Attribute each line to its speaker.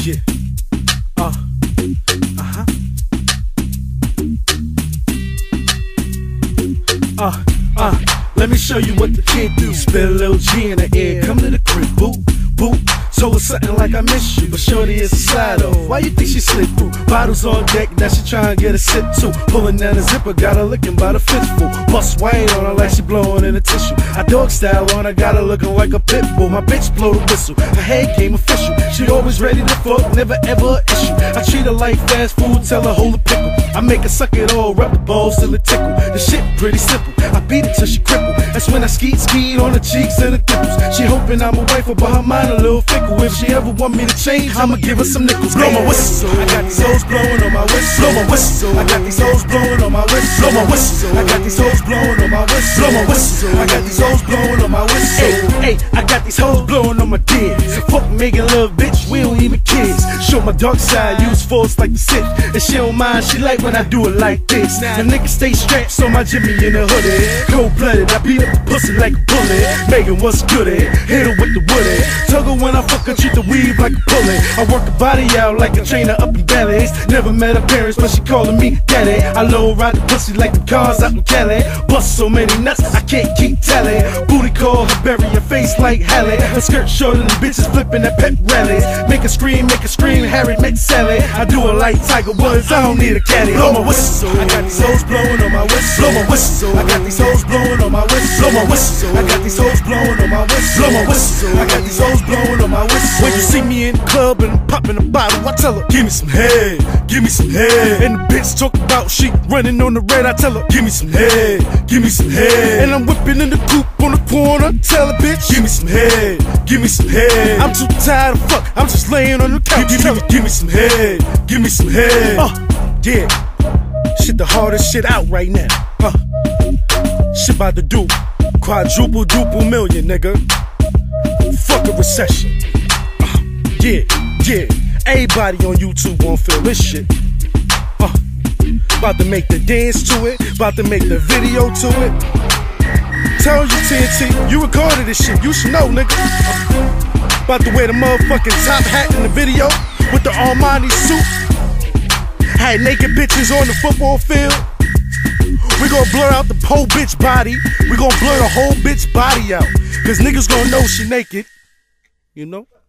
Speaker 1: Yeah. Let me show you what the kid do. Spill a little G in the air, come to the crib, boo, boo. So it's something like I miss you, but shorty is a slide off. Why you think she slid through? Bottles on deck, now she tryna get a sip too. Pulling down the zipper, got her looking by the fistful. Bust white on her like she blowing in a tissue. I dog style on her, got her looking like a pit bull. My bitch blow the whistle, her head came official. She always ready to fuck, never ever an issue. I treat her like fast food, tell her hold a pickle. I make her suck it all, rub the balls till it tickle. The shit pretty simple, I beat it till she cripple. That's when I skeet on the cheeks and the dimples. She hoping I'm a wife, but her mind a little fickle. If she ever want me to change, I'ma give her some nickels. Blow my whistle, I got these hoes blowing on my whistle. Blow my whistle, I got these hoes blowing on my whistle. Blow my whistle, I got these hoes blowing on my whistle. Blow my whistle, I got these hoes blowing on my whistle. Hey, I got these hoes blowing on my dick. So fuck making love, bitch, we don't even kiss. Show my dark side, use force like the Sith. And she don't mind, she like when I do it like this. The niggas stay strapped, so my Jimmy in the hoodie. Cold-blooded, I beat up the pussy like a bullet. Megan, what's good at? Hit her with the woodie. Tug her when I fuck her, treat the weave like a pulley. I work her body out like a trainer up in Bally's. Never met her parents, but she calling me daddy. I low ride the pussy like the cars out in Cali. Bust so many nuts, I can't keep tally. Booty call her, bury her face like Halle. Her skirt shorter than bitches flipping at pep rallies. Make her scream, Harry met Sally. I do it like Tiger Woods, I don't need a caddy. Blow my whistle, I got these hoes blowing on my whistle. Blow my whistle, I got these hoes blowing on my whistle. Blow my whistle, I got these hoes blowing on my whistle. Blow my whistle, I got these hoes blowing on my whistle. When you see me in the club and I'm popping a bottle, I tell her, give me some head, give me some head. And the bitch talk about she running on the red, I tell her, give me some head, give me some head. And I'm whipping in the coupe on the corner, tell her, bitch, give me some head, give me some head. I'm too tired of fuck, I'm just laying on the couch. Give me some head, give me some head. Yeah, shit the hardest shit out right now. Shit about to do quadruple million, nigga. Fuck a recession. Yeah, everybody on YouTube won't feel this shit. About to make the dance to it, about to make the video to it. Tell you TNT, you recorded this shit, you should know, nigga. About to wear the motherfucking top hat in the video with the Armani suit. Had naked bitches on the football field. We gon' blur out the whole bitch body. We gon' blur the whole bitch body out. Cause niggas gon' know she naked. You know?